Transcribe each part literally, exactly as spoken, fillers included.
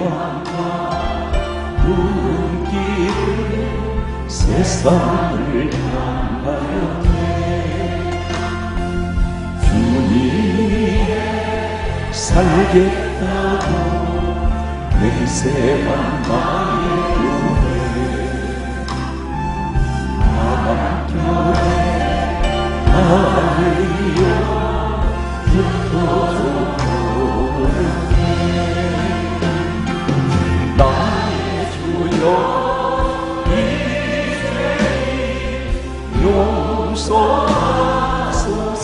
밤과 눈길을 세상을 향하였네. 주님 살겠다고 내세만 말했네. 남교회 할렐루야 흩어져버렸네. 나의 주여 용서하소서.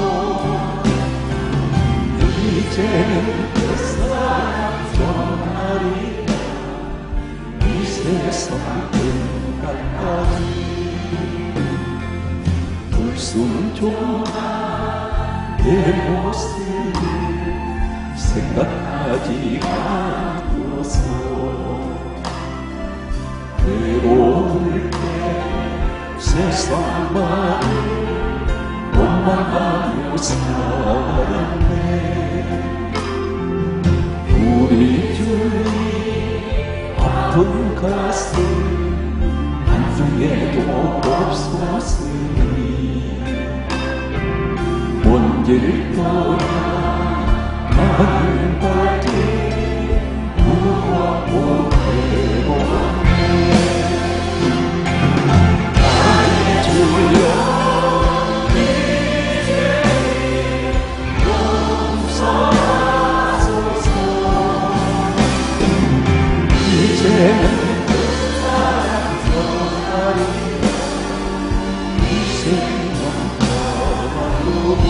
이제는 끝사랑 전하리라. 이 세상 끝날까지 불순종한 내 모습을 생각하지 않고서 외로울 때 세상만을 원망하며 살았네. 우리 주님 아픈 가슴 한중에도 없었으니 먼 길 떠나 하늘 밖에 무하고 괴로웠네. 나의 주여 이제 용서하소서. 이제는 끝사랑 전하리. 이 세상 가만두고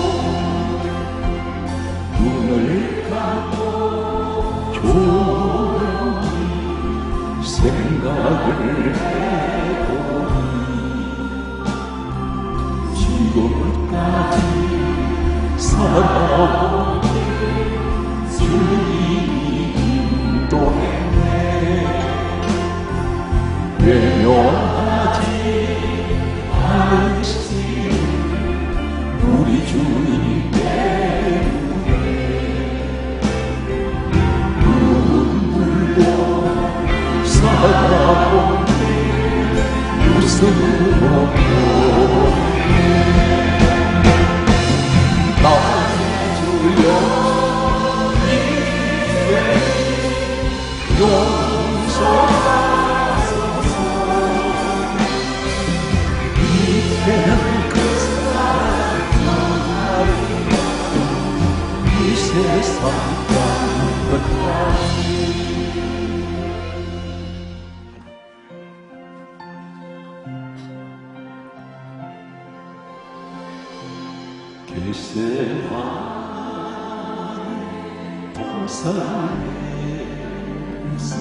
눈을 감고 조용히 생각을 해보니 지금까지 살아온 주님이 인도했네. 외면하지 않으신 우리 주님 때문에 눈물로 살아온 웃음으로 나의 주여 이제 용서하소서. 이제는 끝사랑 전하리. 이 세상 끝까지. 겟세마네 동산에서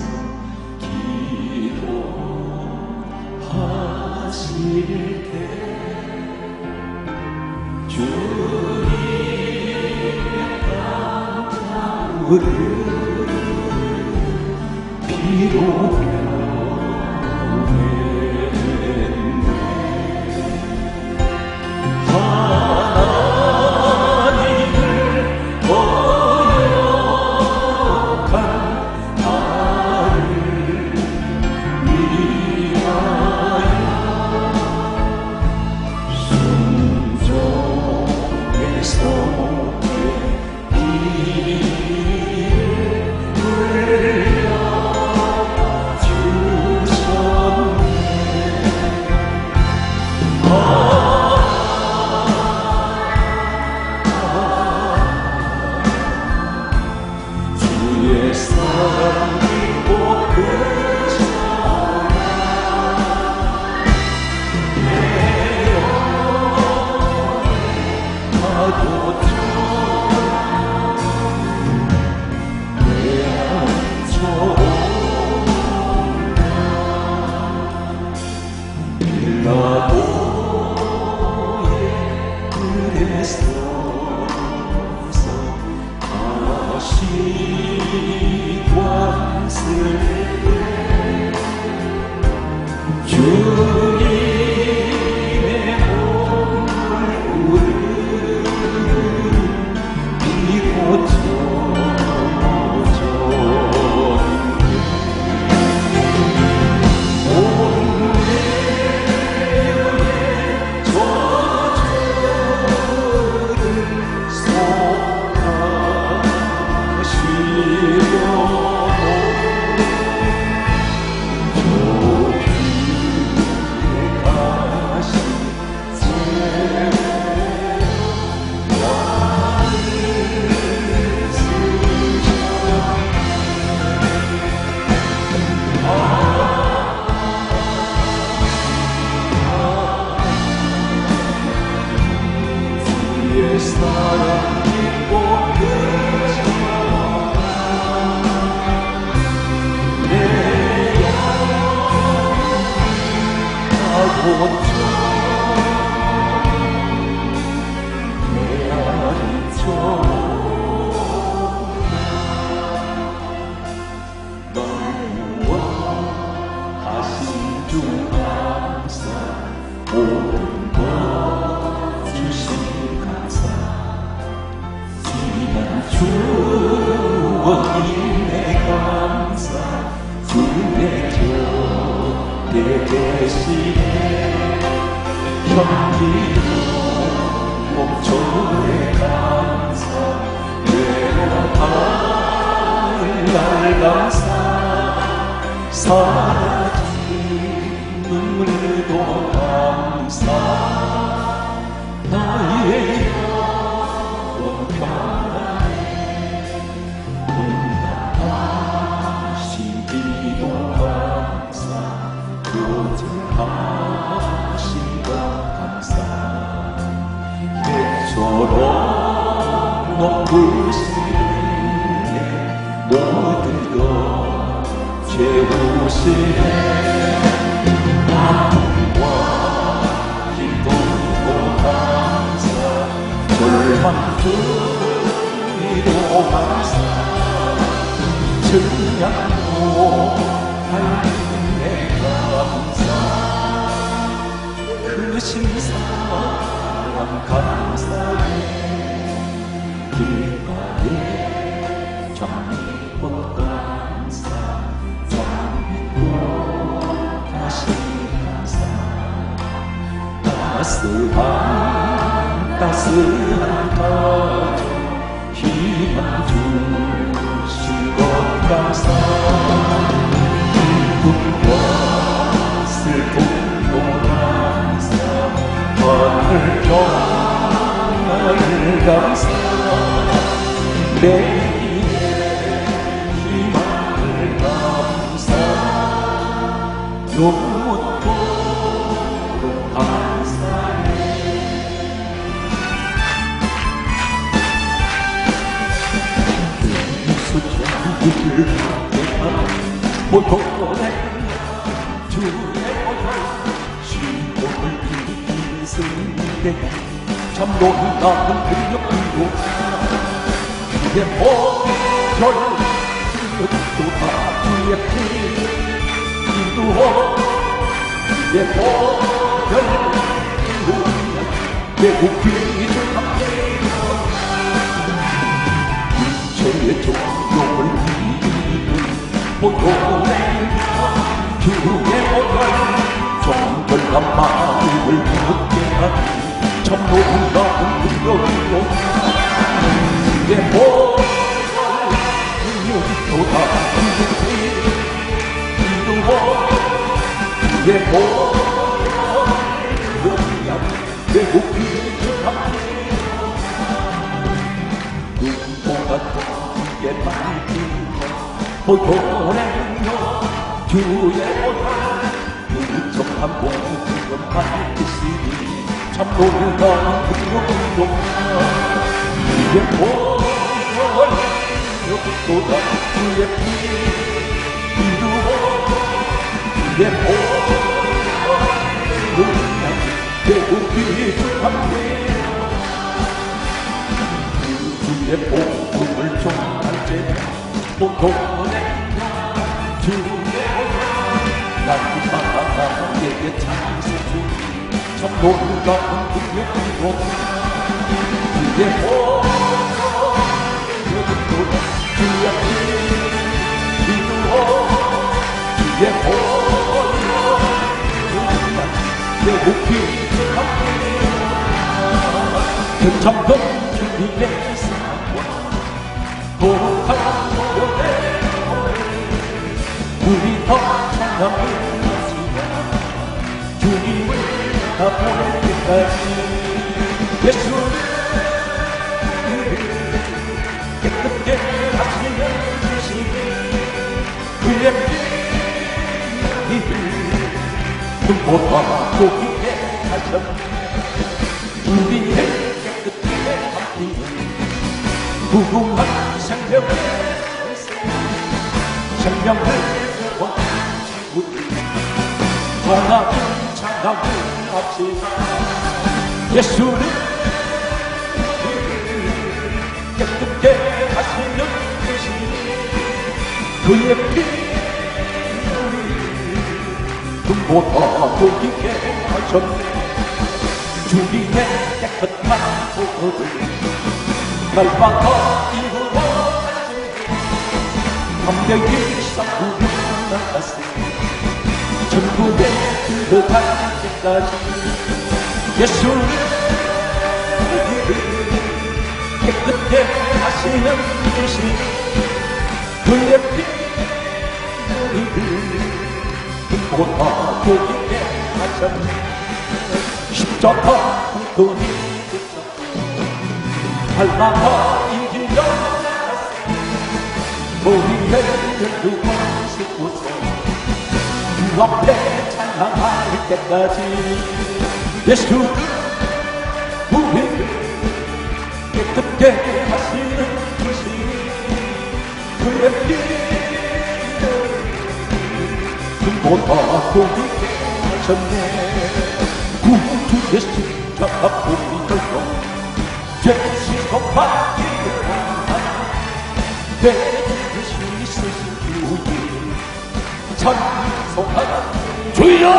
기도하실 때 주님의 감사를 비로소 주님의 주원님의 감사 주의 곁에 계시네 현기로 몸조의 감사 외로운 날 감사 사라진 눈물도 감사 나의 영원 평안에 응답하신 기도 감사 구제하신 것 감사 백조로 높으신 모든 것 채우시네 아픔과 기쁨도 감사 절망 중에도 감사 증량도 하나님의 감사 크신 사랑 감사해 길가에 정리꽃 감사 정리꽃 다시 감사 따스한 따스한 가족 희망 주신 것 감사 기쁨과 슬픔도 감사 하늘 평안을 감사 내일의 희망을 감사 영원토록 감사해 수천리를 강대하라 모토내 주의 오늘 신복을 이기는 승대 참 놀라운 능력으로 주의 보혈 또 다 주의 피 기도하고 주의 보혈 외국 귀를 함께 일체의 종교를 이기는 보혈의 주의 보혈 정결한 마음을 굳게 하니 참 놀라운 능력으로 주의 보혈 또다 주의 피 기도하고 주의 보혈 외국 귀를 함께 눈보다 크게 밝힌 보혈의 여 주의 보혈 무척한 모든 밝히시니 참 놀라운 능력으로 주의 보혈 또다 주의 피 기도하고 주의 보혈 외국 귀를 함께 주의 복음을 전할 때 보고내 주의 나에게 찬송 주니 참 놀라운 능력으로 주의 복음 주의 피 기도하고 주의 복음 외국 귀를 함께 그 참던 주님의 사랑과 거룩한 보혈의 우리 더 찬양을 하시며 주님을 다 보낼 때까지 예수를 깨끗게 하시며 주시니 그의 피를 눈보다 고기게 하셨네 우리의 깨끗게 함께는 무궁한 생명의 생명을 원치고 떠나는 장담을 합시다 예수를 깨끗게 하시는 주시니 그의 피 눈보다 고기게 하셨네 주님의 깨끗한 보혈을 날마다 이루어 삼백일상 구경 나갔으니 천국에 들어갈 때까지 예수를 깨끗게 하시는 주신 그의 피 우리를 보다 보이게 하셨네. 십자가 공돈이 밟아가 이기려 우리의 열두번 쓰고서 주 앞에 찬양할 때까지 예수를 우리를 깨끗게 하시는 주신 그의 피를 금보다 보이게 하셨네. 구주의 십자가 보이걸로 죄 씻어받기를 원하나 내 뜻이 있으신 주님 찬송하라 주여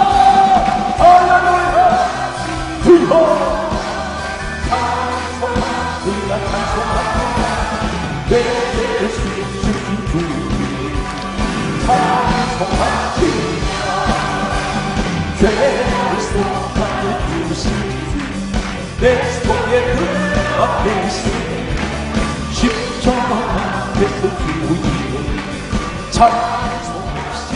할렐루야 주여 찬송하라 찬송하라 내 뜻이 있으신 주님 찬송하라 죄를 쏟아내 주신 내 속에 그 앞에 있으니 십자가 앞에서 주님 찬송합시다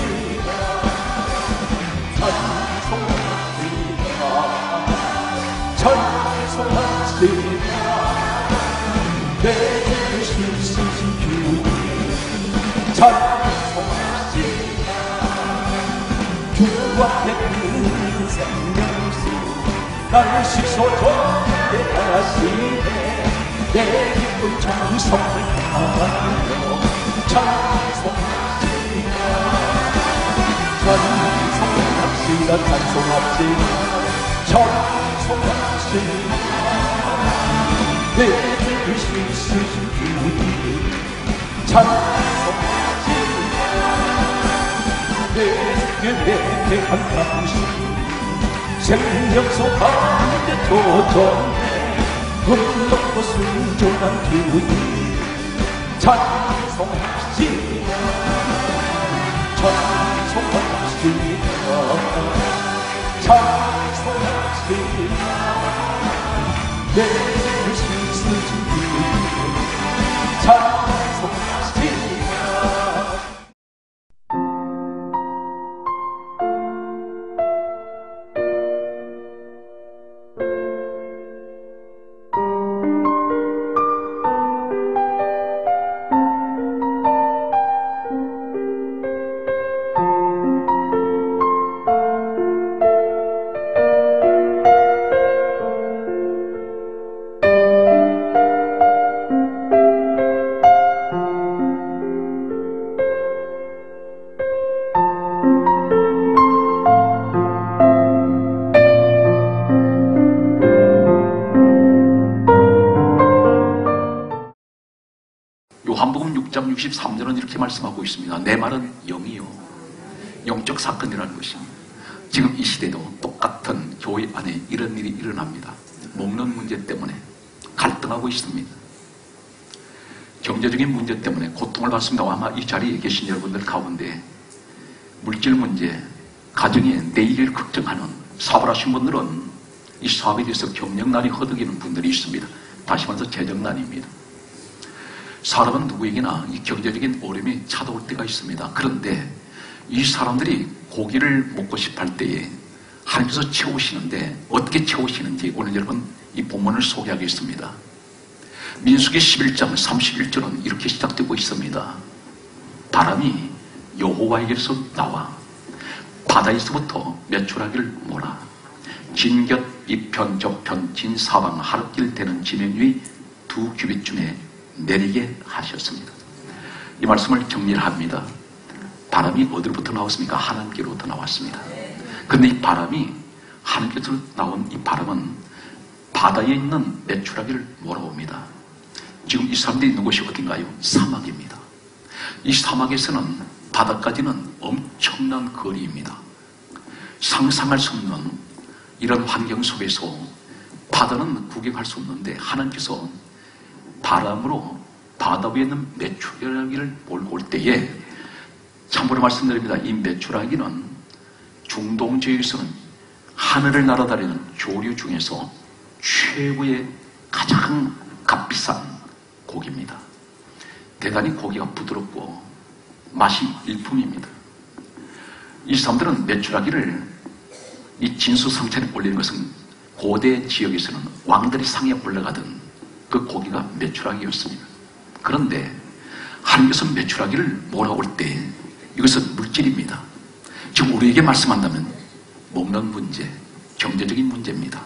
찬송합시다 찬송합시다 내 뜻이 있으신 주님 찬송합시다 주 앞에 그 생명수 나를 씻어줬게 하시네. 내 기쁜 정성을 다하며 찬송합시다 찬송합시다 찬송합시다 찬송합시다 내 뜻이 있으신 주님 찬송합시다 내 대한 당신 생명소 가운데 도전해 흠없고 순종한 주님 찬송합시다 찬송합시다 찬송합시다 내 뜻이 있으신 주님 찬송합시다. 요한복음 육 장 육십삼 절은 이렇게 말씀하고 있습니다. 내 말은 영이요 영적 사건이라는 것입니다. 지금 이 시대도 똑같은 교회 안에 이런 일이 일어납니다. 먹는 문제 때문에 갈등하고 있습니다. 경제적인 문제 때문에 고통을 받습니다. 아마 이 자리에 계신 여러분들 가운데 물질 문제, 가정의 내일을 걱정하는 사업을 하신 분들은 이 사업에 대해서 경력난이 허덕이는 분들이 있습니다. 다시 말해서 재정난입니다. 사람은 누구에게나 이 경제적인 어려움이 찾아올 때가 있습니다. 그런데 이 사람들이 고기를 먹고 싶어 할 때에 하나님께서 채우시는데 어떻게 채우시는지 오늘 여러분 이 본문을 소개하겠습니다. 민수기 십일 장 삼십일 절은 이렇게 시작되고 있습니다. 바람이 여호와에게서 나와 바다에서부터 메추라기를 몰아 진곁 이편 저편 진사방 하룻길 되는 지면 위 두 규빗쯤에 내리게 하셨습니다. 이 말씀을 정리를 합니다. 바람이 어디로부터 나왔습니까? 하나님께로부터 나왔습니다. 그런데 이 바람이 하나님께서 나온 이 바람은 바다에 있는 메추라기를 몰아옵니다. 지금 이 사람들이 있는 곳이 어딘가요? 사막입니다. 이 사막에서는 바다까지는 엄청난 거리입니다. 상상할 수 없는 이런 환경 속에서 바다는 구경할 수 없는데 하나님께서 바람으로 바다 위에 있는 메추라기를 몰고 올 때에 참고로 말씀드립니다. 이 메추라기는 중동 지역에서는 하늘을 날아다니는 조류 중에서 최고의 가장 값비싼 고기입니다. 대단히 고기가 부드럽고 맛이 일품입니다. 이 사람들은 메추라기를 이 진수성찬에 올리는 것은 고대 지역에서는 왕들이 상에 올라가던 그 고기가 메추라기였습니다. 그런데 하나님께서 메추라기를 몰아올 때 이것은 물질입니다. 지금 우리에게 말씀한다면 먹는 문제, 경제적인 문제입니다.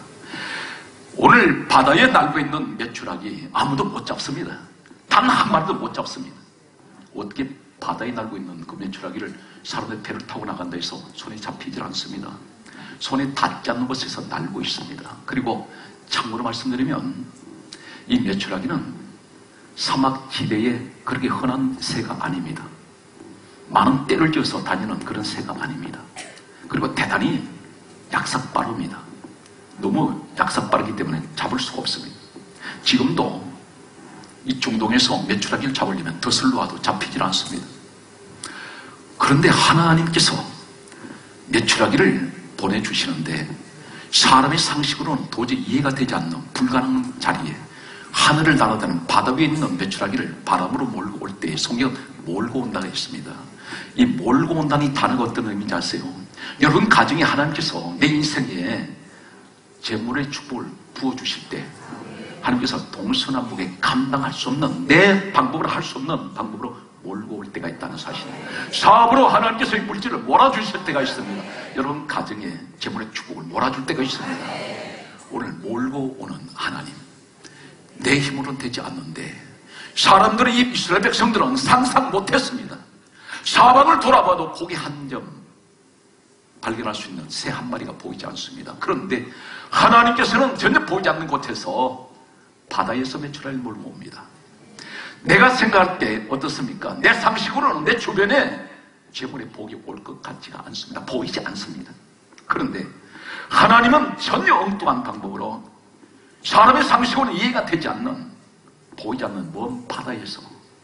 오늘 바다에 날고 있는 메추라기 아무도 못 잡습니다. 단 한 마리도 못 잡습니다. 어떻게 바다에 날고 있는 그 메추라기를 사람의 배를 타고 나간다 해서 손에 잡히질 않습니다. 손에 닿지 않는 곳에서 날고 있습니다. 그리고 참고로 말씀드리면 이 메추라기는 사막 지대에 그렇게 흔한 새가 아닙니다. 많은 떼를 지어서 다니는 그런 새가 아닙니다. 그리고 대단히 약삭빠릅니다. 너무 약삭빠르기 때문에 잡을 수가 없습니다. 지금도 이 중동에서 메추라기를 잡으려면 덫을 놓아도 잡히질 않습니다. 그런데 하나님께서 메추라기를 보내주시는데 사람의 상식으로는 도저히 이해가 되지 않는 불가능한 자리에 하늘을 날아다니는 바다 위에 있는 메추라기를 바람으로 몰고 올 때 성경은 몰고 온다고 했습니다. 이 몰고 온다는 이 단어가 어떤 의미인지 아세요? 여러분 가정에 하나님께서 내 인생에 재물의 축복을 부어주실 때 하나님께서 동서남북에 감당할 수 없는 내 방법으로 할 수 없는 방법으로 몰고 올 때가 있다는 사실입니다. 사업으로 하나님께서 이 물질을 몰아주실 때가 있습니다. 여러분 가정에 재물의 축복을 몰아줄 때가 있습니다. 오늘 몰고 오는 하나님, 내 힘으로는 되지 않는데 사람들은 이 이스라엘 백성들은 상상 못했습니다. 사방을 돌아봐도 고기 한 점 발견할 수 있는 새 한 마리가 보이지 않습니다. 그런데 하나님께서는 전혀 보이지 않는 곳에서 바다에서 메추라기를 몰고 옵니다. 내가 생각할 때 어떻습니까? 내 상식으로는 내 주변에 재물의 복이 올 것 같지가 않습니다. 보이지 않습니다. 그런데 하나님은 전혀 엉뚱한 방법으로 사람의 상식으로는 이해가 되지 않는, 보이지 않는 먼 바다에서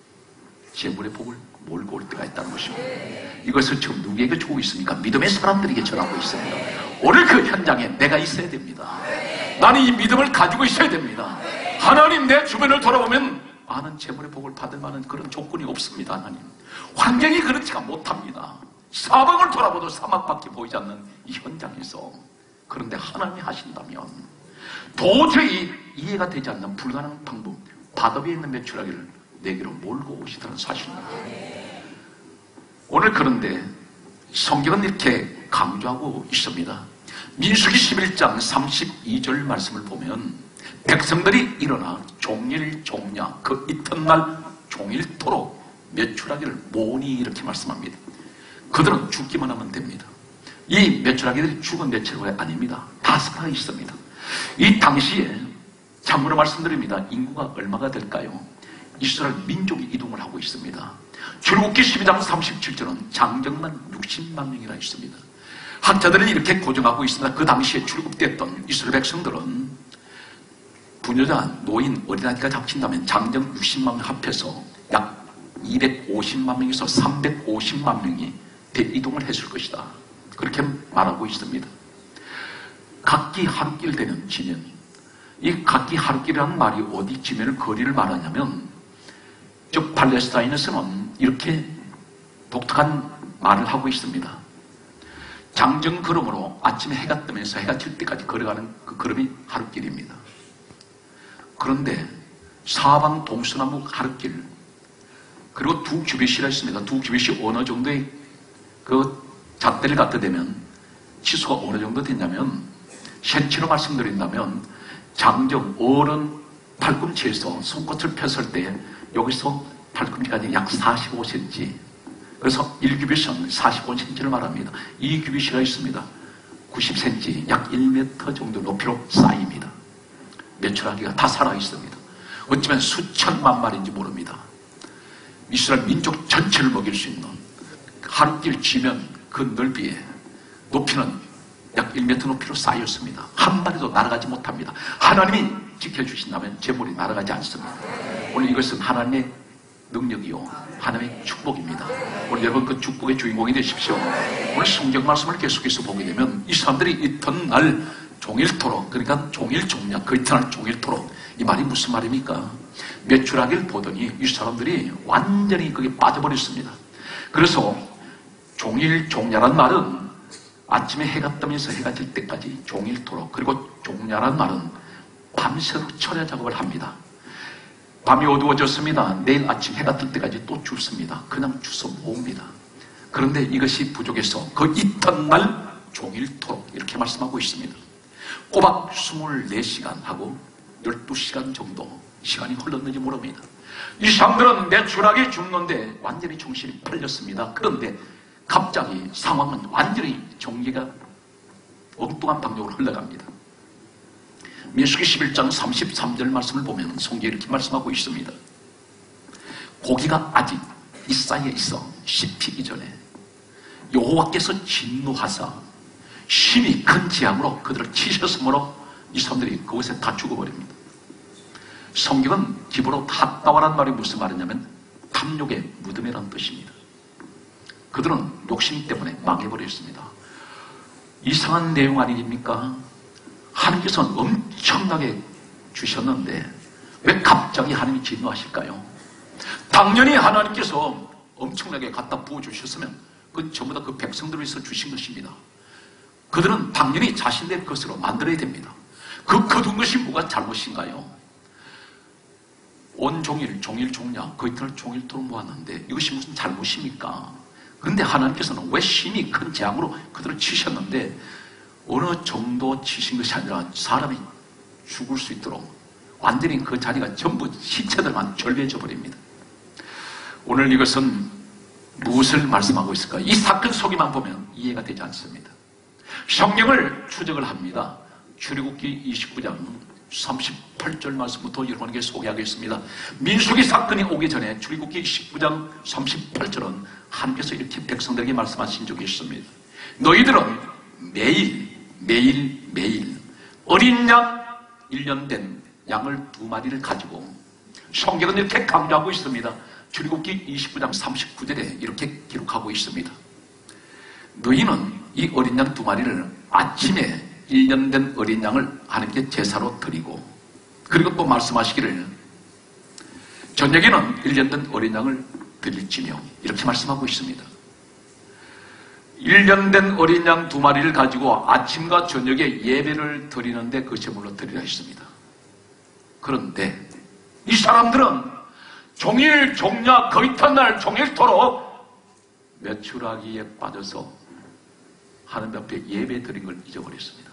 재물의 복을 몰고 올 때가 있다는 것입니다. 이것을 지금 누구에게 주고 있습니까? 믿음의 사람들에게 전하고 있습니다. 오늘 그 현장에 내가 있어야 됩니다. 나는 이 믿음을 가지고 있어야 됩니다. 하나님, 내 주변을 돌아보면 많은 재물의 복을 받을 만한 그런 조건이 없습니다. 하나님, 환경이 그렇지가 못합니다. 사방을 돌아봐도 사막밖에 보이지 않는 이 현장에서, 그런데 하나님이 하신다면 도저히 이해가 되지 않는 불가능한 방법, 바다 위에 있는 메추라기를 내게로 몰고 오시다는 사실입니다. 오늘 그런데 성경은 이렇게 강조하고 있습니다. 민수기 십일 장 삼십이 절 말씀을 보면 백성들이 일어나 종일 종야 그 이튿날 종일토록 메추라기를 모으니 이렇게 말씀합니다. 그들은 죽기만 하면 됩니다. 이 메추라기들이 죽은 메추라기가 아닙니다. 다 살아 있습니다. 이 당시에 참고로 말씀드립니다. 인구가 얼마가 될까요? 이스라엘 민족이 이동을 하고 있습니다. 출애굽기 십이 장 삼십칠 절은 장정만 육십만 명이나 있습니다. 학자들은 이렇게 고정하고 있습니다. 그 당시에 출국됐던 이스라엘 백성들은 부녀자, 노인, 어린아이가 합친다면 장정 육십만 명 합해서 약 이백오십만 명에서 삼백오십만 명이 대이동을 했을 것이다. 그렇게 말하고 있습니다. 각기 하루길 되는 지면, 이 각기 하루길이라는 말이 어디 지면을 거리를 말하냐면, 즉 팔레스타인에서는 이렇게 독특한 말을 하고 있습니다. 장정 걸음으로 아침에 해가 뜨면서 해가 질 때까지 걸어가는 그 걸음이 하루길입니다. 그런데 사방 동서남북 하루길, 그리고 두 규빗이라 있습니다. 두 규빗이 어느 정도의 그 잣대를 갖다 대면 치수가 어느 정도 되냐면, 센치로 말씀드린다면 장정 어른 팔꿈치에서 손끝을 폈을 때 여기서 팔꿈치까지 약 사십오 센티미터, 그래서 일 규빗은 사십오 센티미터를 말합니다. 이 규빗이가 있습니다. 구십 센티미터, 약 일 미터 정도 높이로 쌓입니다. 메추라기가 다 살아있습니다. 어쩌면 수천만 마리인지 모릅니다. 이스라엘 민족 전체를 먹일 수 있는 하루길 지면 그 넓이에 높이는 약 일 미터 높이로 쌓였습니다. 한 마리도 날아가지 못합니다. 하나님이 지켜주신다면 재물이 날아가지 않습니다. 오늘 이것은 하나님의 능력이요, 하나님의 축복입니다. 오늘 여러분 그 축복의 주인공이 되십시오. 오늘 성경 말씀을 계속해서 보게 되면 이 사람들이 이튿날 종일토록, 그러니까 종일 종냐, 그 이튿날 종일토록, 이 말이 무슨 말입니까? 메추라기를 보더니 이 사람들이 완전히 거기에 빠져버렸습니다. 그래서 종일 종냐란 말은 아침에 해가 뜨면서 해가 질 때까지 종일토록, 그리고 종냐란 말은 밤새도록 철야 작업을 합니다. 밤이 어두워졌습니다. 내일 아침 해가 뜰 때까지 또 줍습니다. 그냥 주워 모읍니다. 그런데 이것이 부족해서 그 이튿날 종일토록 이렇게 말씀하고 있습니다. 꼬박 이십사 시간 하고 열두 시간 정도 시간이 흘렀는지 모릅니다. 이 사람들은 메추라기 죽는데 완전히 정신이 팔렸습니다. 그런데 갑자기 상황은 완전히 전개가 엉뚱한 방향으로 흘러갑니다. 민수기 십일 장 삼십삼 절 말씀을 보면 성경이 이렇게 말씀하고 있습니다. 고기가 아직 이 사이에 있어 씹히기 전에 여호와께서 진노하사 심히 큰 재앙으로 그들을 치셨으므로 이 사람들이 그곳에 다 죽어버립니다. 성경은 기브로 핫다와란 말이 무슨 말이냐면 탐욕의 무덤이라는 뜻입니다. 그들은 욕심 때문에 망해버렸습니다. 이상한 내용 아니십니까? 하나님께서는 엄청나게 주셨는데 왜 갑자기 하나님이 진노하실까요? 당연히 하나님께서 엄청나게 갖다 부어주셨으면 그 전부 다 그 백성들을 위해서 주신 것입니다. 그들은 당연히 자신의 것으로 만들어야 됩니다. 그 거둔 것이 뭐가 잘못인가요? 온종일, 종일 종냐, 그 이튿날 종일토록 모았는데 이것이 무슨 잘못입니까? 그런데 하나님께서는 왜 심히 큰 재앙으로 그들을 치셨는데 어느 정도 치신 것이 아니라 사람이 죽을 수 있도록 완전히 그 자리가 전부 시체들만 절개해져 버립니다. 오늘 이것은 무엇을 말씀하고 있을까? 이 사건 속에만 보면 이해가 되지 않습니다. 성경을 추적을 합니다. 출애굽기 이십구 장 삼십팔 절 말씀부터 여러분에게 소개하겠습니다. 민수기 사건이 오기 전에 출애굽기 이십구 장 삼십팔 절은 하나님께서 이렇게 백성들에게 말씀하신 적이 있습니다. 너희들은 매일 매일 매일 어린 양 일 년 된 양을 두 마리를 가지고, 성경은 이렇게 강조하고 있습니다. 출애굽기 이십구 장 삼십구 절에 이렇게 기록하고 있습니다. 너희는 이 어린 양 두 마리를 아침에 일 년 된 어린 양을 하나님께 제사로 드리고, 그리고 또 말씀하시기를 저녁에는 일 년 된 어린 양을 드릴지며 이렇게 말씀하고 있습니다. 일 년 된 어린 양 두 마리를 가지고 아침과 저녁에 예배를 드리는데 그 제물로 드리라 했습니다. 그런데 이 사람들은 종일 종냐 그 이튿날 종일토록 메추라기에 빠져서 하나님 앞에 예배 드린 걸 잊어버렸습니다.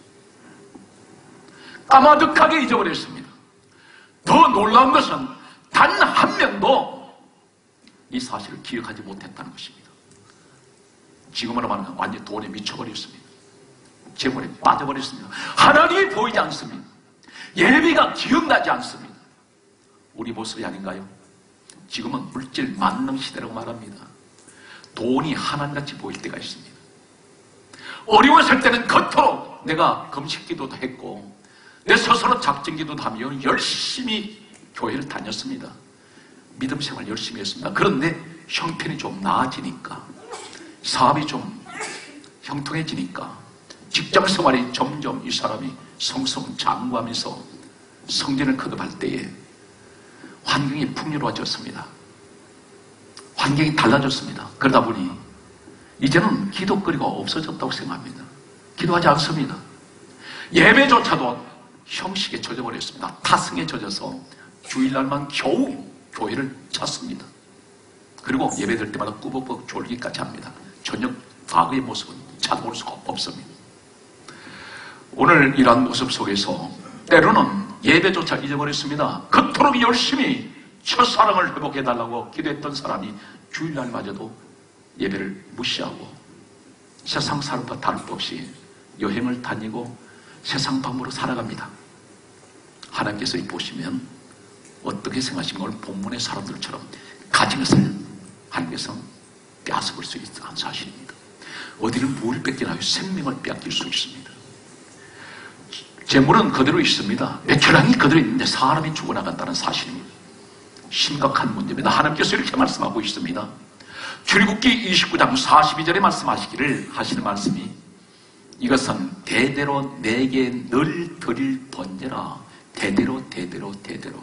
까마득하게 잊어버렸습니다. 더 놀라운 것은 단 한 명도 이 사실을 기억하지 못했다는 것입니다. 지금으로 말하면 완전히 돈에 미쳐버렸습니다. 재물에 빠져버렸습니다. 하나님이 보이지 않습니다. 예배가 기억나지 않습니다. 우리 모습이 아닌가요? 지금은 물질 만능 시대라고 말합니다. 돈이 하나님같이 보일 때가 있습니다. 어려웠을 때는 겉으로 내가 금식기도도 했고 내 스스로 작정기도도 하며 열심히 교회를 다녔습니다. 믿음 생활 열심히 했습니다. 그런데 형편이 좀 나아지니까, 사업이 좀 형통해지니까, 직장 생활이 점점 이 사람이 성성장구하면서 성전을 거듭할 때에 환경이 풍요로워졌습니다. 환경이 달라졌습니다. 그러다 보니 이제는 기도거리가 없어졌다고 생각합니다. 기도하지 않습니다. 예배조차도 형식에 젖어버렸습니다. 타성에 젖어서 주일날만 겨우 교회를 찾습니다. 그리고 예배될 때마다 꾸벅꾸벅 졸기까지 합니다. 전혀 과거의 모습은 찾아볼 수가 없습니다. 오늘 이러한 모습 속에서 때로는 예배조차 잊어버렸습니다. 그토록 열심히 첫사랑을 회복해달라고 기도했던 사람이 주일날마저도 예배를 무시하고 세상 사람과 다를 것 없이 여행을 다니고 세상 방법으로 살아갑니다. 하나님께서 보시면 어떻게 생각하시면 오늘 본문의 사람들처럼 가진 것을 하나님께서 빼앗아볼 수 있는 사실입니다. 어디를 뭘 뺏기나요? 생명을 빼앗길 수 있습니다. 재물은 그대로 있습니다. 메추라기 그대로 있는데 사람이 죽어나간다는 사실입니다. 심각한 문제입니다. 하나님께서 이렇게 말씀하고 있습니다. 출애굽기 이십구 장 사십이 절에 말씀하시기를 하시는 말씀이 이것은 대대로 내게 늘 드릴 번제라. 대대로 대대로 대대로.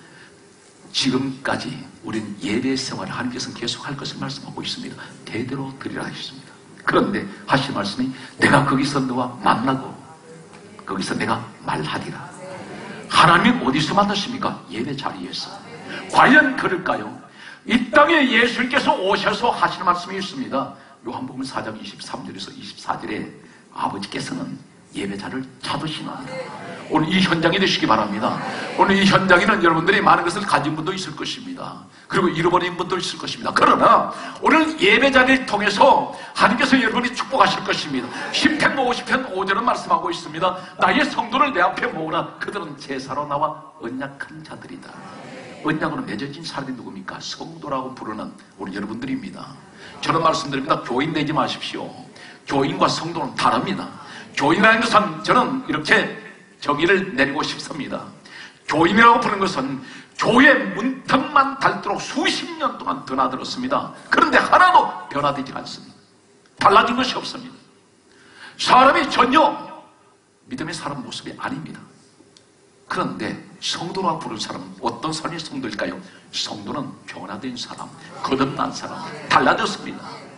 지금까지 우리는 예배 생활을 하나님께서는 계속할 것을 말씀하고 있습니다. 대대로 드리라 하셨습니다. 그런데 하시는 말씀이 내가 거기서 너와 만나고 거기서 내가 말하리라. 하나님이 어디서 만나십니까? 예배 자리에서. 과연 그럴까요? 이 땅에 예수님께서 오셔서 하시는 말씀이 있습니다. 요한복음 사 장 이십삼 절에서 이십사 절에 아버지께서는 예배자를 찾으시나이다. 오늘 이 현장이 되시기 바랍니다. 오늘 이 현장에는 여러분들이 많은 것을 가진 분도 있을 것입니다. 그리고 잃어버린 분도 있을 것입니다. 그러나 오늘 예배자를 통해서 하나님께서 여러분이 축복하실 것입니다. 시편 오십 편 오 절은 말씀하고 있습니다. 나의 성도를 내 앞에 모으라. 그들은 제사로 나와 언약한 자들이다. 언약으로 맺어진 사람이 누굽니까? 성도라고 부르는 우리 여러분들입니다. 저는 말씀드립니다. 교인 되지 마십시오. 교인과 성도는 다릅니다. 교인이라는 것은 저는 이렇게 정의를 내리고 싶습니다. 교인이라고 부르는 것은 교회 문턱만 닳도록 수십 년 동안 드나들었습니다. 그런데 하나도 변화되지 않습니다. 달라진 것이 없습니다. 사람이 전혀 믿음의 사람 모습이 아닙니다. 그런데 성도라고 부르는 사람은 어떤 사람이 성도일까요? 성도는 변화된 사람, 거듭난 사람, 달라졌습니다.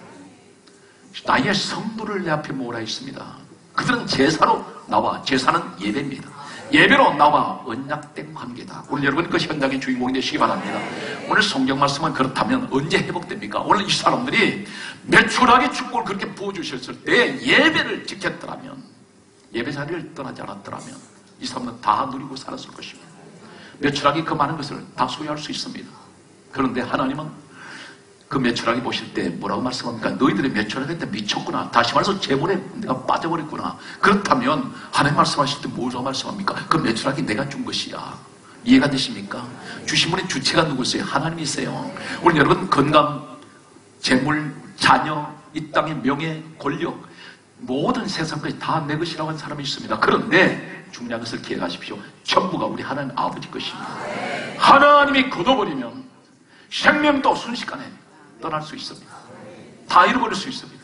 나의 성도를 내 앞에 모으라 했습니다. 그들은 제사로 나와, 제사는 예배입니다. 예배로 나와 언약된 관계다. 오늘 여러분 그 현장의 주인공이 되시기 바랍니다. 오늘 성경 말씀은 그렇다면 언제 회복됩니까? 오늘 이 사람들이 매출하게 축복을 그렇게 부어주셨을 때 예배를 지켰더라면, 예배 자리를 떠나지 않았더라면 이 사람은 다 누리고 살았을 것입니다. 매출하게 그 많은 것을 다 소유할 수 있습니다. 그런데 하나님은 그 매출하게 보실 때 뭐라고 말씀합니까? 너희들의 매출하게 때 미쳤구나. 다시 말해서 재물에 내가 빠져버렸구나. 그렇다면 하나님 말씀하실 때 뭐라고 말씀합니까? 그 매출하게 내가 준 것이야. 이해가 되십니까? 주신 분의 주체가 누구세요? 하나님이세요. 우리 여러분 건강, 재물, 자녀, 이 땅의 명예, 권력 모든 세상 것이 다 내 것이라고 하는 사람이 있습니다. 그런데 중요한 것을 기억하십시오. 전부가 우리 하나님 아버지 것입니다. 하나님이 거둬버리면 생명도 순식간에 떠날 수 있습니다. 다 잃어버릴 수 있습니다.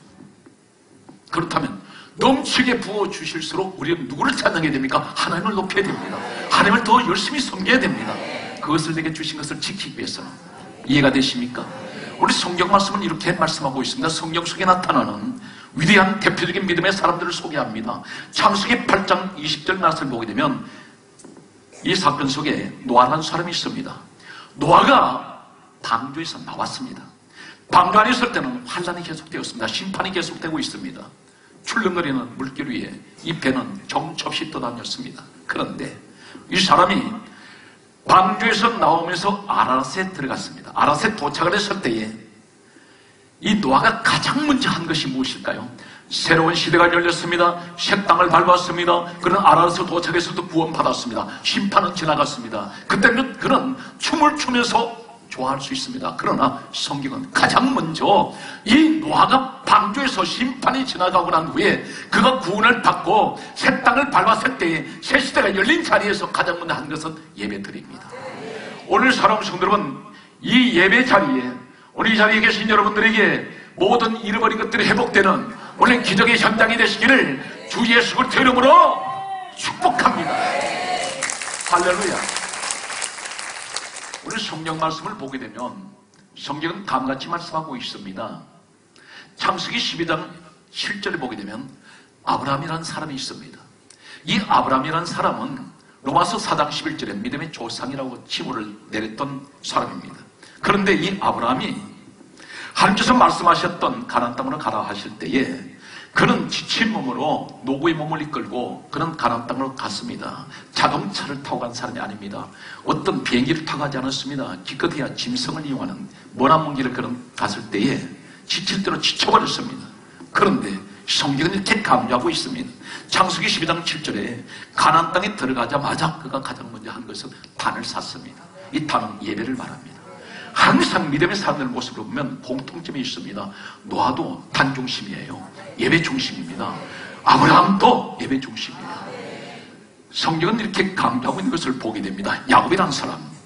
그렇다면 넘치게 부어주실수록 우리는 누구를 찬양해야 됩니까? 하나님을 높여야 됩니다. 하나님을 더 열심히 섬겨야 됩니다. 그것을 내게 주신 것을 지키기 위해서는. 이해가 되십니까? 우리 성경 말씀은 이렇게 말씀하고 있습니다. 성경 속에 나타나는 위대한 대표적인 믿음의 사람들을 소개합니다. 창세기 팔 장 이십 절 말씀을 보게 되면 이 사건 속에 노아라는 사람이 있습니다. 노아가 방주에서 나왔습니다. 방주 안에 있을 때는 환란이 계속되었습니다. 심판이 계속되고 있습니다. 출렁거리는 물길 위에 이 배는 정처없이 떠다녔습니다. 그런데 이 사람이 방주에서 나오면서 아라랏에 들어갔습니다. 아라랏에 도착을 했을 때에 이 노아가 가장 먼저 한 것이 무엇일까요? 새로운 시대가 열렸습니다. 새 땅을 밟았습니다. 그는 아라랏에 도착해서도 구원받았습니다. 심판은 지나갔습니다. 그때는 그는 춤을 추면서 좋아할 수 있습니다. 그러나 성경은 가장 먼저 이 노아가 방주에서 심판이 지나가고 난 후에 그가 구원을 받고 새 땅을 밟았을 때에 새 시대가 열린 자리에서 가장 먼저 한 것은 예배드립니다. 오늘 사랑하는 성도 여러분, 이 예배 자리에 오늘 이 자리에 계신 여러분들에게 모든 잃어버린 것들이 회복되는 오늘 기적의 현장이 되시기를 주 예수 그리스도의 이름으로 축복합니다. 할렐루야. 오늘 성경 말씀을 보게 되면 성경은 다음같이 말씀하고 있습니다. 창세기 십이 장 칠 절에 보게 되면 아브라함이라는 사람이 있습니다. 이 아브라함이라는 사람은 로마서 사 장 십일 절에 믿음의 조상이라고 칭호를 내렸던 사람입니다. 그런데 이 아브라함이 하나님께서 말씀하셨던 가나안 땅으로 가라 하실 때에 그는 지친 몸으로 노구의 몸을 이끌고 그는 가나안 땅으로 갔습니다. 자동차를 타고 간 사람이 아닙니다. 어떤 비행기를 타고 가지 않았습니다. 기껏해야 짐승을 이용하는 머나먼 먼 길을 그는 갔을 때에 지칠 대로 지쳐버렸습니다. 그런데 성경은 이렇게 강조하고 있습니다. 창세기 십이 장 칠 절에 가나안 땅에 들어가자마자 그가 가장 먼저 한 것은 단을 샀습니다. 이 단은 예배를 말합니다. 항상 믿음의 사람들 모습을 보면 공통점이 있습니다. 노아도 단 중심이에요. 예배 중심입니다. 아브라함도 예배 중심이에요. 성경은 이렇게 강조하고 있는 것을 보게 됩니다. 야곱이라는 사람,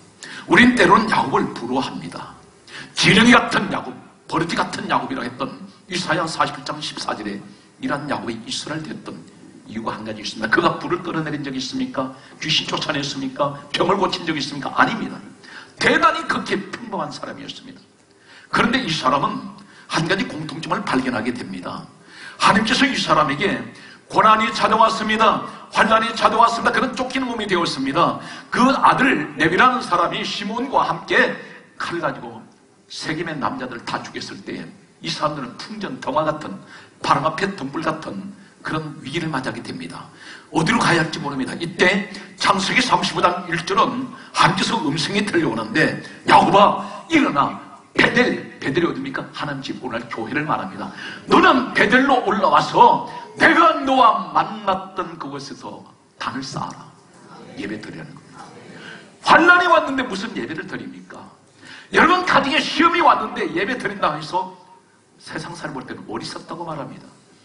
우린 때로는 야곱을 부러워합니다. 지렁이 같은 야곱, 버러지 같은 야곱이라고 했던 이사야 사십일 장 십사 절에 이런 야곱이 이스라엘 되었던 이유가 한 가지 있습니다. 그가 불을 끌어내린 적이 있습니까? 귀신 쫓아냈습니까? 병을 고친 적이 있습니까? 아닙니다. 대단히 극히 평범한 사람이었습니다. 그런데 이 사람은 한 가지 공통점을 발견하게 됩니다. 하나님께서 이 사람에게 고난이 찾아왔습니다. 환난이 찾아왔습니다. 그는 쫓기는 몸이 되었습니다. 그 아들 레위라는 사람이 시몬과 함께 칼 가지고 세겜의 남자들 다 죽였을 때 이 사람들은 풍전덩화 같은 바람 앞에 등불 같은 그런 위기를 맞이하게 됩니다. 어디로 가야 할지 모릅니다. 이때 창세기 삼십오 장 일 절은 하나님께서 음성이 들려오는데 야곱아 일어나 베델, 베델이 어디입니까? 하나님 집 오늘 교회를 말합니다. 너는 베델로 올라와서 내가 너와 만났던 그곳에서 단을 쌓아라. 예배 드리라는 겁니다. 환난이 왔는데 무슨 예배를 드립니까? 여러분 가정에 시험이 왔는데 예배 드린다고 해서 세상 사람 볼 때는 어리석다고 말합니다.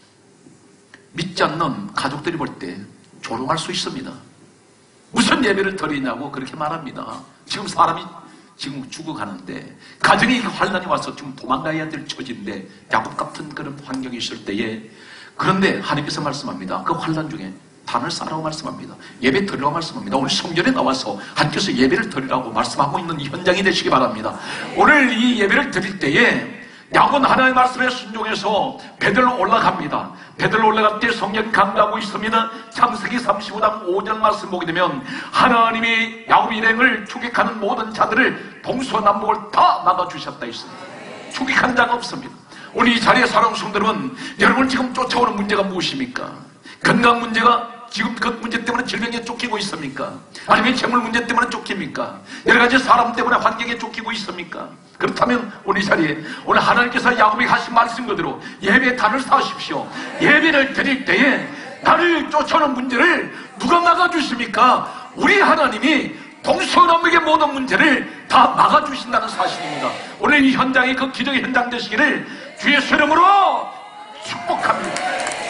믿지 않는 가족들이 볼 때 조롱할 수 있습니다. 무슨 예배를 드리냐고 그렇게 말합니다. 지금 사람이 지금 죽어가는데 가정에 환난이 와서 지금 도망가야 될 처지인데 야곱 같은 그런 환경이 있을 때에 그런데 하나님께서 말씀합니다. 그 환난 중에 단을 쌓으라고 말씀합니다. 예배 드리라고 말씀합니다. 오늘 성전에 나와서 하나님께서 예배를 드리라고 말씀하고 있는 이 현장이 되시기 바랍니다. 오늘 이 예배를 드릴 때에 야곱은 하나님의 말씀에 순종해서 베델로 올라갑니다. 베델로 올라갈 때 성경 강조하고 있습니다. 창세기 삼십오 장 오 절 말씀 보게 되면 하나님이 야곱 일행을 추격하는 모든 자들을 동서남북을 다 막아주셨다 있습니다. 추격한 자가 없습니다. 오늘 이 자리에 살아온 성도들은 여러분 지금 쫓아오는 문제가 무엇입니까? 건강 문제가 지금 그 문제 때문에 질병에 쫓기고 있습니까? 아니면 재물 문제 때문에 쫓깁니까? 여러 가지 사람 때문에 환경에 쫓기고 있습니까? 그렇다면 오늘 이 자리에 오늘 하나님께서 야곱에게 하신 말씀 그대로 예배의 단을 쌓으십시오. 예배를 드릴 때에 나를 쫓아오는 문제를 누가 막아주십니까? 우리 하나님이 동서남북의 모든 문제를 다 막아주신다는 사실입니다. 오늘 이 현장이 그 기적의 현장 되시기를 주의 이름으로 축복합니다.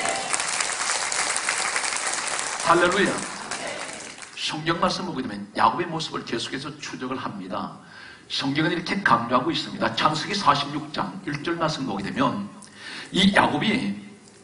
할렐루야. 성경 말씀 보게 되면 야곱의 모습을 계속해서 추적을 합니다. 성경은 이렇게 강조하고 있습니다. 창세기 사십육 장 일 절 말씀 보게 되면 이 야곱이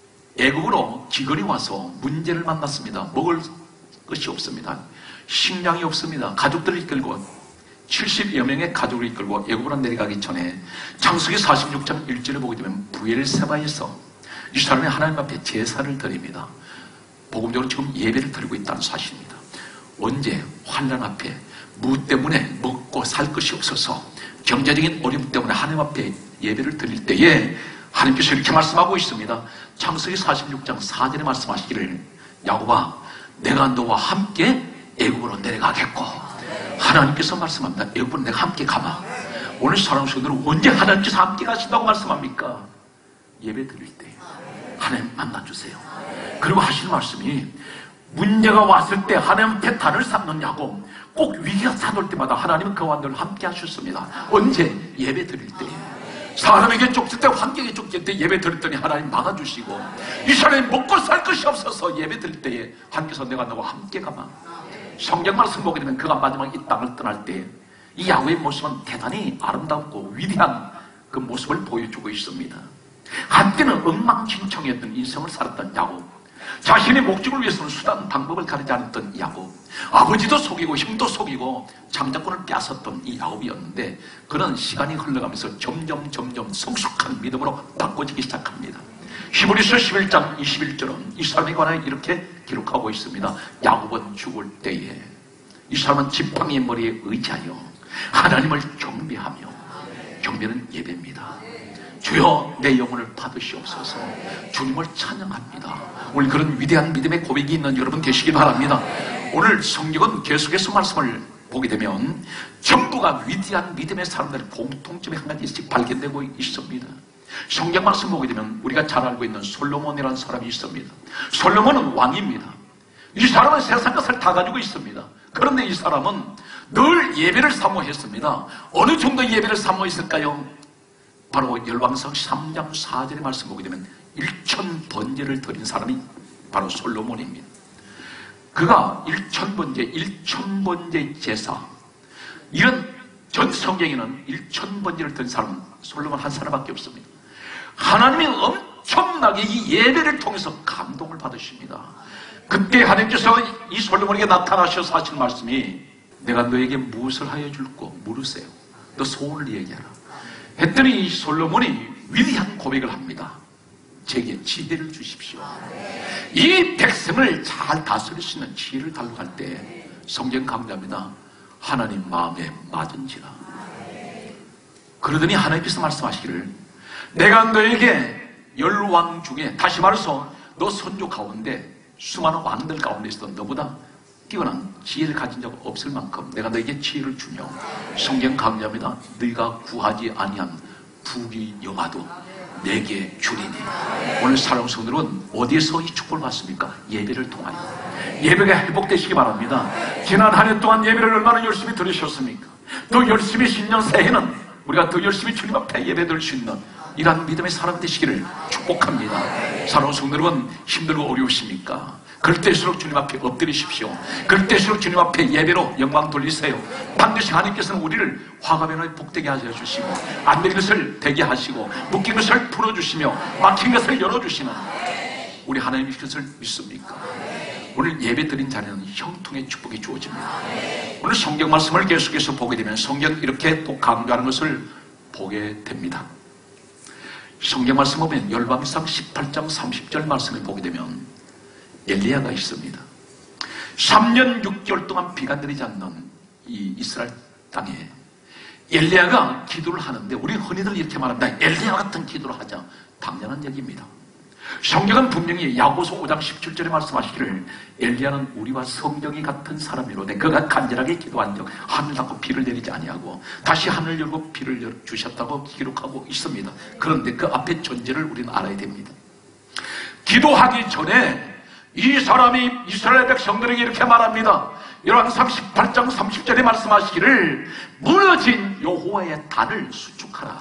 애굽으로 기근이 와서 문제를 만났습니다. 먹을 것이 없습니다. 식량이 없습니다. 가족들을 이끌고 칠십여 명의 가족을 이끌고 애굽으로 내려가기 전에 창세기 사십육 장 일 절에 보게 되면 부엘세바에서 이 사람이 하나님 앞에 제사를 드립니다. 복음적으로 지금 예배를 드리고 있다는 사실입니다. 언제 환난 앞에 무 때문에 먹고 살 것이 없어서 경제적인 어려움 때문에 하나님 앞에 예배를 드릴 때에 하나님께서 이렇게 말씀하고 있습니다. 창세기 사십육 장 사 절에 말씀하시기를 야곱아 내가 너와 함께 애굽으로 내려가겠고 하나님께서 말씀합니다. 애굽으로 내가 함께 가마. 오늘 사랑하는 성도들은 언제 하나님께서 함께 가신다고 말씀합니까? 예배 드릴 때 하나님 만나주세요. 그리고 하시는 말씀이 문제가 왔을 때 하나님께 단을 쌓는 야곱 꼭 위기가 찾아올 때마다 하나님은 그와 늘 함께 하셨습니다. 언제? 예배 드릴 때. 사람에게 쫓길 때 환경에 쫓길 때 예배 드릴 때니 하나님 막아주시고 이 사람이 먹고 살 것이 없어서 예배 드릴 때에 하나님께서 내가 너와 함께 가마. 성경 말씀 보게 되면 그가 마지막 이 땅을 떠날 때 이 야곱의 모습은 대단히 아름답고 위대한 그 모습을 보여주고 있습니다. 한때는 엉망진창이었던 인생을 살았던 야곱, 자신의 목적을 위해서는 수단 방법을 가리지 않았던 야곱, 아버지도 속이고 형도 속이고 장자권을 빼앗았던 이 야곱이었는데 그는 시간이 흘러가면서 점점 점점 성숙한 믿음으로 바꿔지기 시작합니다. 히브리서 십일 장 이십일 절은 이 사람에 관하여 이렇게 기록하고 있습니다. 야곱은 죽을 때에 이 사람은 지팡이의 머리에 의지하여 하나님을 경배하며, 경배는 예배입니다. 주여 내 영혼을 받으시옵소서. 주님을 찬양합니다. 오늘 그런 위대한 믿음의 고백이 있는 여러분 되시기 바랍니다. 오늘 성경은 계속해서 말씀을 보게 되면 전부가 위대한 믿음의 사람들의 공통점이 한 가지씩 발견되고 있습니다. 성경 말씀 보게 되면 우리가 잘 알고 있는 솔로몬이라는 사람이 있습니다. 솔로몬은 왕입니다. 이 사람은 세상 것을 다 가지고 있습니다. 그런데 이 사람은 늘 예배를 사모했습니다. 어느 정도 예배를 사모했을까요? 바로 열왕성 삼 장 사 절의 말씀 보게 되면 일천 번제를 드린 사람이 바로 솔로몬입니다. 그가 일천 번제, 일천 번제 제사, 이런 전 성경에는 일천 번째를 든 사람은 솔로몬 한 사람밖에 없습니다. 하나님이 엄청나게 이 예배를 통해서 감동을 받으십니다. 그때 하나님께서 이 솔로몬에게 나타나셔서 하신 말씀이 내가 너에게 무엇을 하여 줄고 물으세요. 너 소원을 얘기하라. 했더니 이 솔로몬이 위대한 고백을 합니다. 제게 지혜를 주십시오. 이 백성을 잘 다스릴 수 있는 지혜를 달라고 할 때 성경 강조합니다. 하나님 마음에 맞은지라. 그러더니 하나님께서 말씀하시기를 내가 너에게 열 왕 중에, 다시 말해서 너 선조 가운데 수많은 왕들 가운데서 너보다 뛰어난 지혜를 가진 자가 없을 만큼 내가 너에게 지혜를 주며 성경 강조합니다. 너희가 구하지 아니한 부귀 영화도 내게 주리니. 오늘 사랑하는 성도들은 어디에서 이 축복을 받습니까? 예배를 통하여. 예배가 회복되시기 바랍니다. 지난 한 해 동안 예배를 얼마나 열심히 들으셨습니까? 더 열심히 신년 새해는 우리가 더 열심히 주님 앞에 예배 드릴 수 있는 이러한 믿음의 사람 되시기를 축복합니다. 사랑하는 성도 여러분, 힘들고 어려우십니까? 그럴 때일수록 주님 앞에 엎드리십시오. 그럴 때일수록 주님 앞에 예배로 영광 돌리세요. 반드시 하나님께서는 우리를 화가변호에 복되게 하셔 주시고 안 되는 것을 되게 하시고 묶인 것을 풀어주시며 막힌 것을 열어주시는 우리 하나님의 것을 믿습니까? 오늘 예배 드린 자리는 형통의 축복이 주어집니다. 오늘 성경 말씀을 계속해서 보게 되면 성경 이렇게 또 강조하는 것을 보게 됩니다. 성경 말씀 보면 열왕기상 십팔 장 삼십 절 말씀을 보게 되면 엘리야가 있습니다. 삼 년 육 개월 동안 비가 내리지 않는 이 이스라엘 땅에 엘리야가 기도를 하는데 우리 흔히들 이렇게 말합니다. 엘리야 같은 기도를 하자. 당연한 얘기입니다. 성경은 분명히 야고보서 오 장 십칠 절에 말씀하시기를 엘리야는 우리와 성경이 같은 사람이로되 그가 간절하게 기도한 적 하늘 닫고 비를 내리지 아니하고 다시 하늘 열고 비를 주셨다고 기록하고 있습니다. 그런데 그 앞에 존재를 우리는 알아야 됩니다. 기도하기 전에 이 사람이 이스라엘 백성들에게 이렇게 말합니다. 열왕기상 십팔 장 삼십 절에 말씀하시기를 무너진 여호와의 단을 수축하라.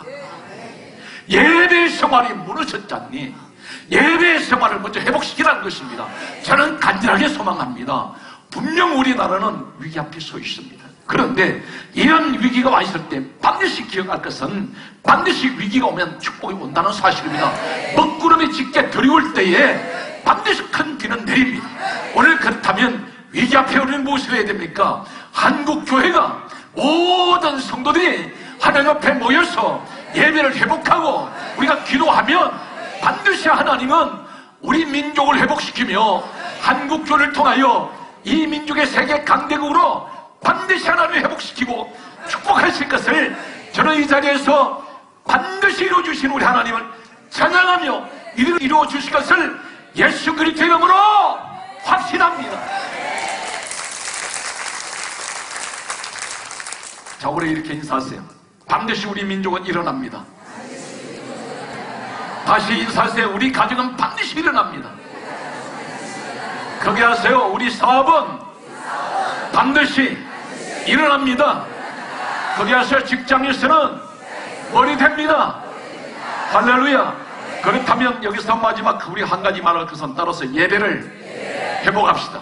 예배 생활이 무너졌잖니. 예배 생활을 먼저 회복시키라는 것입니다. 저는 간절하게 소망합니다. 분명 우리나라는 위기 앞에 서 있습니다. 그런데 이런 위기가 와 있을 때 반드시 기억할 것은 반드시 위기가 오면 축복이 온다는 사실입니다. 먹구름이 짙게 들이올 때에 반드시 큰 비는 내립니다. 오늘 그렇다면 위기 앞에 우리는 무엇을 해야 됩니까? 한국교회가 모든 성도들이 하나님 앞에 모여서 예배를 회복하고 우리가 기도하면 반드시 하나님은 우리 민족을 회복시키며 한국교회를 통하여 이 민족의 세계 강대국으로 반드시 하나님을 회복시키고 축복하실 것을 저는 이 자리에서 반드시 이루어주신 우리 하나님을 찬양하며 이루어주실 것을 예수 그리스도의 이름으로 확신합니다. 자, 우리 이렇게 인사하세요. 반드시 우리 민족은 일어납니다. 다시 인사하세요. 우리 가정은 반드시 일어납니다. 거기 하세요. 우리 사업은 반드시 일어납니다. 거기 하세요. 직장에서는 머리 됩니다. 할렐루야. 그렇다면 여기서 마지막 우리 한 가지 말할 것은 따라서 예배를 회복합시다.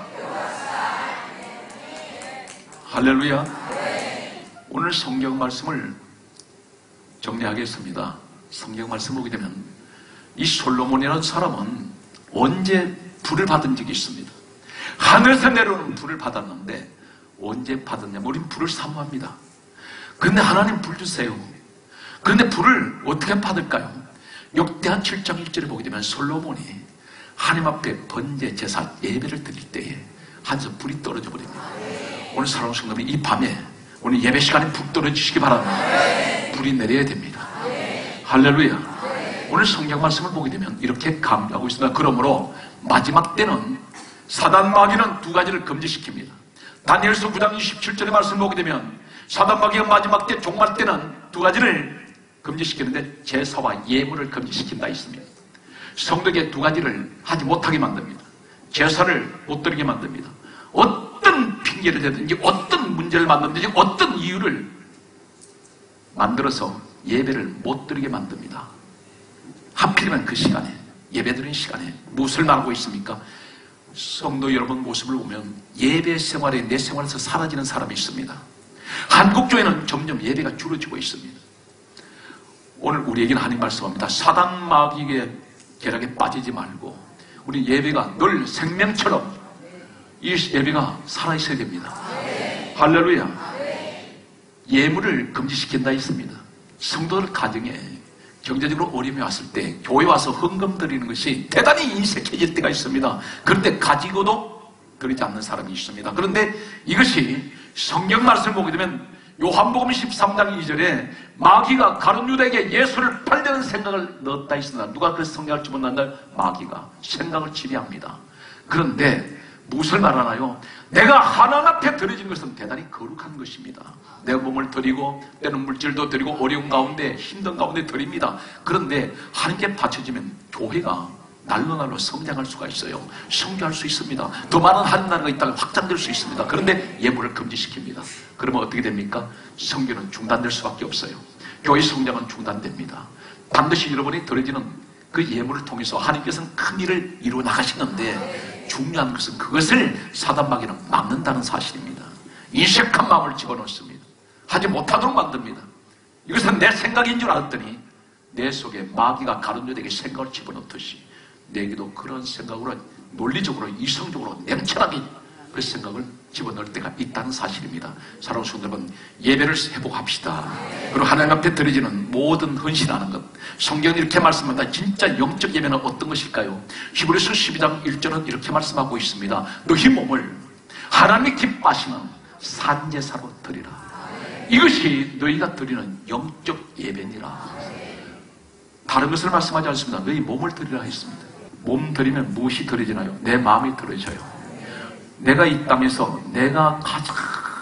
할렐루야. 오늘 성경 말씀을 정리하겠습니다. 성경 말씀 보게 되면 이 솔로몬이라는 사람은 언제 불을 받은 적이 있습니다. 하늘에서 내려오는 불을 받았는데 언제 받았냐면 우리는 불을 사모합니다. 그런데 하나님 불 주세요. 그런데 불을 어떻게 받을까요? 역대하 칠 장 일 절에 보게 되면 솔로몬이 하나님 앞에 번제 제사 예배를 드릴 때에 하늘에서 불이 떨어져 버립니다. 오늘 사랑하는 성도님, 이 밤에 오늘 예배 시간에 불 떨어지시기 바랍니다. 불이 내려야 됩니다. 할렐루야. 오늘 성경 말씀을 보게 되면 이렇게 강조하고 있습니다. 그러므로 마지막 때는 사단 마귀는 두 가지를 금지시킵니다. 다니엘서 구 장 이십칠 절의 말씀을 보게 되면 사단 마귀가 마지막 때 종말 때는 두 가지를 금지시키는데 제사와 예물을 금지시킨다 있습니다. 성도에게 두 가지를 하지 못하게 만듭니다. 제사를 못 드리게 만듭니다. 어떤 핑계를 대든지 어떤 문제를 만든지 어떤 이유를 만들어서 예배를 못 드리게 만듭니다. 하필이면 그 시간에 예배드리는 시간에 무엇을 말하고 있습니까? 성도 여러분 모습을 보면 예배 생활에 내 생활에서 사라지는 사람이 있습니다. 한국교회는 점점 예배가 줄어지고 있습니다. 오늘 우리에게는 하나님 말씀합니다. 사단 마귀의 계략에 빠지지 말고 우리 예배가 늘 생명처럼 이 예배가 살아있어야 됩니다. 할렐루야. 예물을 금지시킨다 했습니다. 성도들 가정에 경제적으로 어려움이 왔을 때 교회 와서 헌금 드리는 것이 대단히 인색해질 때가 있습니다. 그런데 가지고도 드리지 않는 사람이 있습니다. 그런데 이것이 성경 말씀을 보게 되면 요한복음 십삼 장 이 절에 마귀가 가룟 유다에게 예수를 팔려는 생각을 넣었다 했습니다. 누가 그 생각을 집어넣나? 마귀가 생각을 지배합니다. 그런데 무엇을 말하나요? 내가 하나님 앞에 드려진 것은 대단히 거룩한 것입니다. 내 몸을 드리고 때는 물질도 드리고 어려운 가운데 힘든 가운데 드립니다. 그런데 하나님께 바쳐지면 교회가 날로 날로 성장할 수가 있어요. 성장할 수 있습니다. 더 많은 하나님 나라가 있다가 확장될 수 있습니다. 그런데 예물을 금지시킵니다. 그러면 어떻게 됩니까? 성교는 중단될 수밖에 없어요. 교회 성장은 중단됩니다. 반드시 여러분이 드려지는 그 예물을 통해서 하나님께서는 큰 일을 이루어 나가시는데 중요한 것은 그것을 사단마귀는 막는다는 사실입니다. 인색한 마음을 집어넣습니다. 하지 못하도록 만듭니다. 이것은 내 생각인 줄 알았더니 내 속에 마귀가 가룟 유다에게 생각을 집어넣듯이 내게도 그런 생각으로 논리적으로 이성적으로 냉철하게 그 생각을 집어넣을 때가 있다는 사실입니다. 사랑하는 성도 여러분, 예배를 회복합시다. 그리고 하나님 앞에 드려지는 모든 헌신하는 것, 성경이 이렇게 말씀합니다. 진짜 영적 예배는 어떤 것일까요? 히브리서 십이 장 일 절은 이렇게 말씀하고 있습니다. 너희 몸을 하나님이 기뻐하시는 산제사로 드리라. 이것이 너희가 드리는 영적 예배니라. 다른 것을 말씀하지 않습니다. 너희 몸을 드리라 했습니다. 몸 드리면 무엇이 드려지나요? 내 마음이 드려져요. 내가 이 땅에서 내가 가장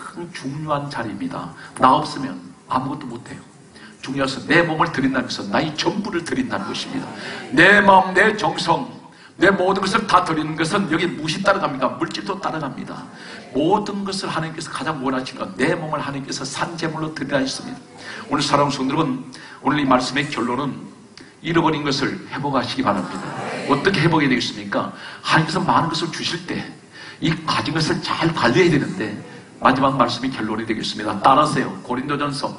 중요한 자리입니다. 나 없으면 아무것도 못해요. 중요해서 내 몸을 드린다는 것은 나의 전부를 드린다는 것입니다. 내 마음, 내 정성, 내 모든 것을 다 드리는 것은 여기 무엇이 따라갑니까? 물질도 따라갑니다. 모든 것을 하나님께서 가장 원하시는 건 내 몸을 하나님께서 산제물로 드리라 했습니다. 오늘 사랑하는 성도 여러분, 오늘 이 말씀의 결론은 잃어버린 것을 회복하시기 바랍니다. 어떻게 회복해야 되겠습니까? 하나님께서 많은 것을 주실 때 이 가진 것을 잘 관리해야 되는데 마지막 말씀이 결론이 되겠습니다. 따라하세요. 고린도전서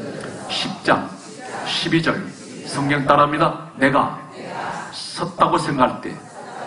십 장 십이 절 성경 따라합니다. 내가 섰다고 생각할 때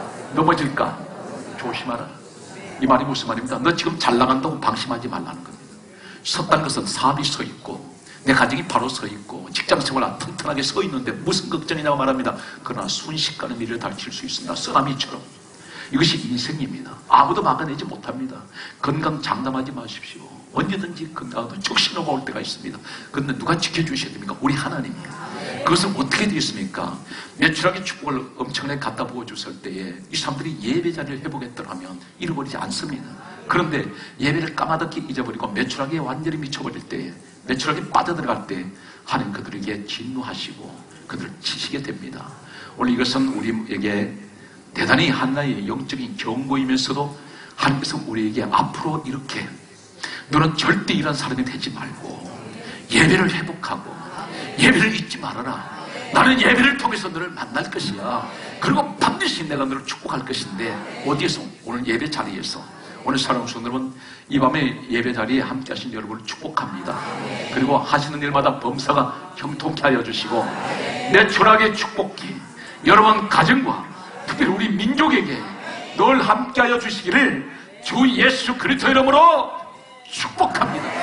넘어질까 조심하라. 이 말이 무슨 말입니까? 너 지금 잘 나간다고 방심하지 말라는 겁니다. 섰다는 것은 사업이 서 있고 내 가정이 바로 서 있고 직장생활 튼튼하게 서 있는데 무슨 걱정이냐고 말합니다. 그러나 순식간에 미래를 닥칠 수 있습니다. 쓰나미처럼. 이것이 인생입니다. 아무도 막아내지 못합니다. 건강 장담하지 마십시오. 언제든지 건강하고 적신호가 올 때가 있습니다. 그런데 누가 지켜주셔야 됩니까? 우리 하나님입니다. 그것은 어떻게 되겠습니까? 매출하게 축복을 엄청나게 갖다 부어줬을 때에 이 사람들이 예배 자리를 회복했더라면 잃어버리지 않습니다. 그런데 예배를 까마득히 잊어버리고 매출하게 완전히 미쳐버릴 때에 매출하게 빠져들어갈 때 하나님 그들에게 진노하시고 그들을 치시게 됩니다. 오늘 이것은 우리에게 대단히 하나의 영적인 경고이면서도 하나님께서 우리에게 앞으로 이렇게 너는 절대 이런 사람이 되지 말고 예배를 회복하고 예배를 잊지 말아라. 나는 예배를 통해서 너를 만날 것이야. 그리고 반드시 내가 너를 축복할 것인데 어디에서? 오늘 예배 자리에서. 오늘 사랑하는 성도들은 이 밤에 예배 자리에 함께 하신 여러분을 축복합니다. 그리고 하시는 일마다 범사가 형통케 하여 주시고 내추럴하게 축복기 여러분 가정과 특별히 우리 민족에게 늘 함께 하여 주시기를 주 예수 그리스도 이름으로 축복합니다.